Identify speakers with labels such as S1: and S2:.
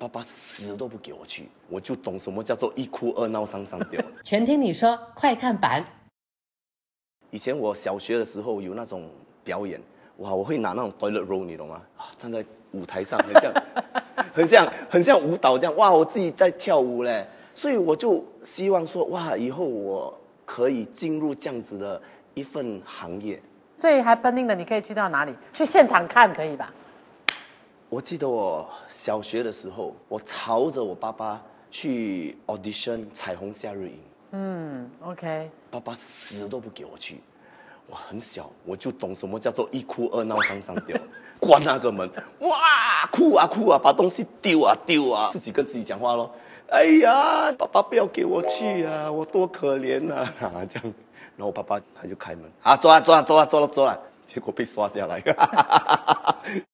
S1: 爸爸死都不给我去，我就懂什么叫做一哭二闹三上吊。
S2: 全听你说，快看版。
S1: 以前我小学的时候有那种表演，哇，我会拿那种 toilet roll， 你懂吗？站在舞台上，很像舞蹈这样，哇，我自己在跳舞嘞。所以我就希望说，哇，以后我可以进入这样子的一份行业。
S3: 最 happening 的，你可以去到哪里？去现场看可以吧？
S1: 我记得我小学的时候，我朝着我爸爸去 audition 彩虹夏日营。
S3: OK。
S1: 爸爸死都不给我去，我很小，我就懂什么叫做一哭二闹三上吊。关那个门，哇，哭啊哭啊，把东西丢啊丢啊，自己跟自己讲话咯。哎呀，爸爸不要给我去啊，我多可怜啊，这样。然后我爸爸他就开门，走啊，结果被刷下来。